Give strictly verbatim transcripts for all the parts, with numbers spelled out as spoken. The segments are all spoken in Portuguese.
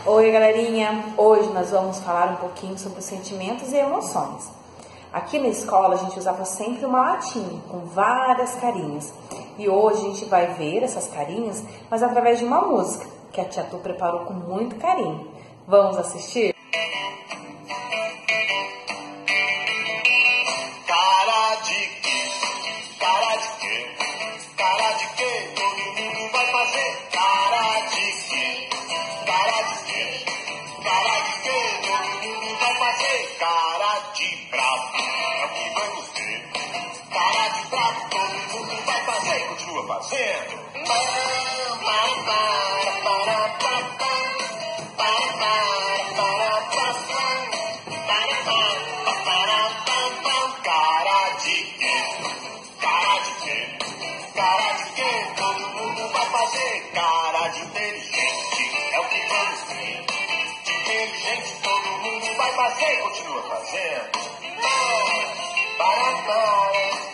Oi, galerinha! Hoje nós vamos falar um pouquinho sobre os sentimentos e emoções. Aqui na escola a gente usava sempre uma latinha com várias carinhas. E hoje a gente vai ver essas carinhas, mas através de uma música que a tia Tu preparou com muito carinho. Vamos assistir? Cara de quê? Cara de quê? Cara de quê? Todo mundo vai fazer. Cara de quê? Cara de quê? Cara de quê? Todo mundo vai fazer. Cara de bravo. É o que vamos ter. Cara de bravo. Todo mundo vai fazer. E continua fazendo. Para, para, para, para, para, para, para, para, cara de quê? Cara de quê? Cara de quê? Todo mundo vai fazer. Cara de inteligente. É o que vamos ter. De inteligente todo mundo vai fazer. Continua fazendo. Para, para, para.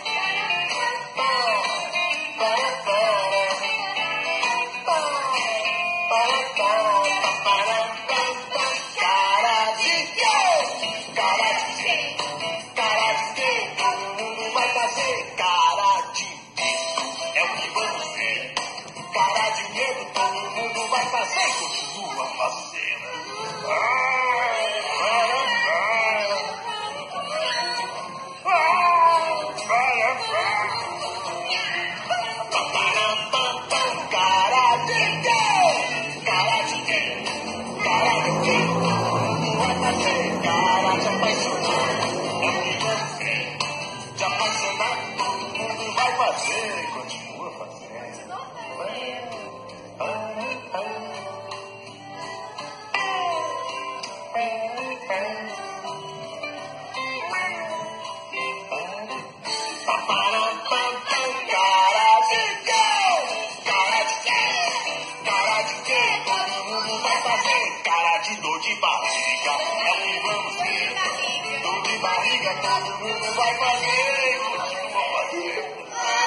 Cara de medo, é o que vamos ver. Cara de medo, todo mundo vai fazer e continua fazendo. Vai, vai, vai. Vai, vai. Cara de quê? Cara de quê? Cara de quê? Todo mundo vai fazer. Cara de apaixonado, é o que vamos ver. De apaixonado, todo mundo vai fazer. Continua fazendo. Cara de quê? Cara de quê? Cara de quê? Todo mundo vai fazer. Cara de dor de barriga, é o que vamos ter. Dor de barriga, todo mundo vai fazer. Continua fazendo.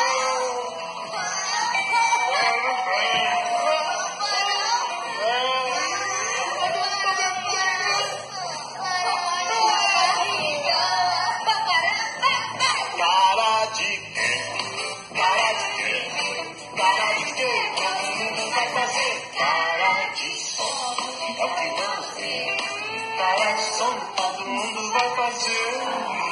Cara de quê? Cara de quê? Cara de quê? Todo mundo vai fazer. Cara de som, é o que vamos ver. Cara de som, todo mundo vai fazer.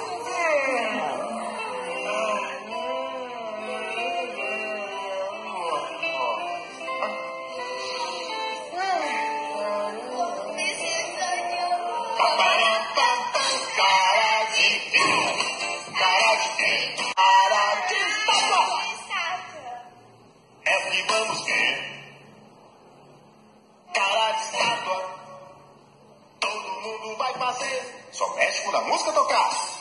Cara de quê? Cara de quê? Cara de estátua. É o que vamos ver. Cara de estátua. Todo mundo vai fazer. Só mexe quando a música tocar.